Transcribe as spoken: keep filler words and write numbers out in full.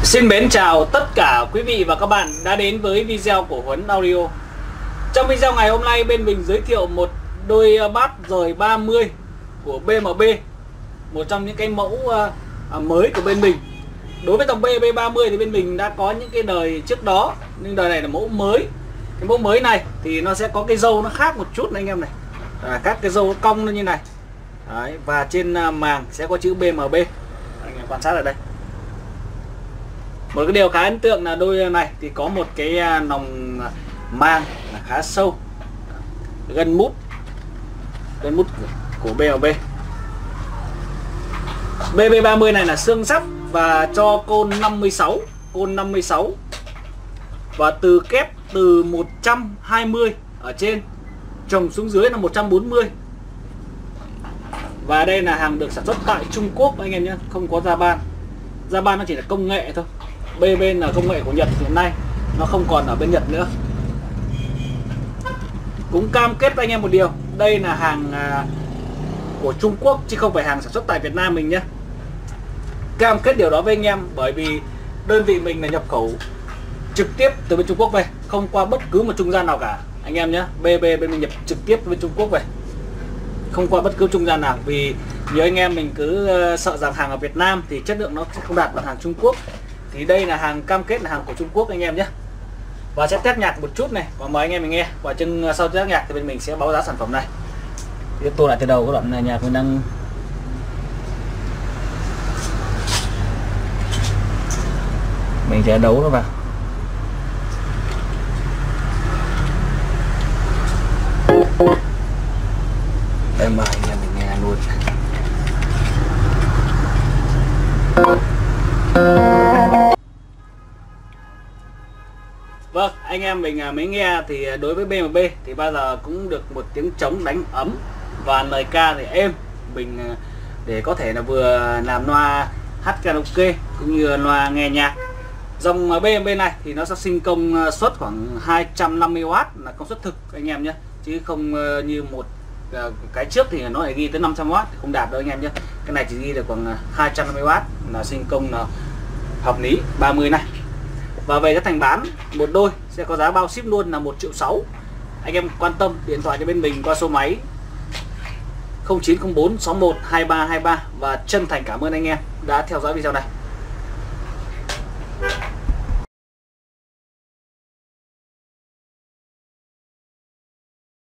Xin mến chào tất cả quý vị và các bạn đã đến với video của Huấn Audio. Trong video ngày hôm nay bên mình giới thiệu một đôi bát rời ba mươi của bê em bê, một trong những cái mẫu mới của bên mình. Đối với dòng bê bê ba mươi thì bên mình đã có những cái đời trước đó, nhưng đời này là mẫu mới. Cái mẫu mới này thì nó sẽ có cái râu nó khác một chút này anh em này. À, các cái râu cong nó như này. Đấy, và trên màng sẽ có chữ bê em bê. Anh em quan sát ở đây. Một cái điều khá ấn tượng là đôi này thì có một cái nòng mang là khá sâu, gân mút gân mút của bê em bê. bê bê ba mươi này là xương sắt và cho côn năm mươi sáu, côn năm mươi sáu và từ kép từ một trăm hai mươi ở trên trồng xuống dưới là một trăm bốn mươi. Và đây là hàng được sản xuất tại Trung Quốc anh em nhé, không có Japan. Japan nó chỉ là công nghệ thôi. bê bê là công nghệ của Nhật hiện nay, nó không còn ở bên Nhật nữa. Cũng cam kết với anh em một điều, đây là hàng của Trung Quốc chứ không phải hàng sản xuất tại Việt Nam mình nhé. Cam kết điều đó với anh em bởi vì đơn vị mình là nhập khẩu trực tiếp từ bên Trung Quốc về, không qua bất cứ một trung gian nào cả anh em nhé. bê bê bên mình nhập trực tiếp từ bên Trung Quốc về, không qua bất cứ trung gian nào. Vì nhiều anh em mình cứ sợ rằng hàng ở Việt Nam thì chất lượng nó sẽ không đạt bằng hàng Trung Quốc, thì đây là hàng cam kết là hàng của Trung Quốc anh em nhé. Và sẽ test nhạc một chút này và mời anh em mình nghe. Và chân sau test nhạc thì bên mình sẽ báo giá sản phẩm này. Tiếp tục lại từ đầu các đoạn này, nhạc mình đang mình sẽ đấu nó vào. Đây mời anh em mình nghe luôn. Vâng, anh em mình mới nghe thì đối với bê em bê thì bao giờ cũng được một tiếng trống đánh ấm và lời ca thì êm, mình để có thể là vừa làm loa hát karaoke cũng như loa nghe nhạc. Dòng bê em bê này thì nó sẽ sinh công suất khoảng hai trăm năm mươi oát là công suất thực anh em nhé, chứ không như một cái trước thì nó lại ghi tới năm trăm oát thì không đạt đâu anh em nhé. Cái này chỉ ghi được khoảng hai trăm năm mươi oát là sinh công là hợp lý ba mươi này. Và về giá thành bán một đôi sẽ có giá bao ship luôn là một triệu sáu. Anh em quan tâm điện thoại cho bên mình qua số máy không chín không bốn sáu một hai ba hai ba. Và chân thành cảm ơn anh em đã theo dõi video này.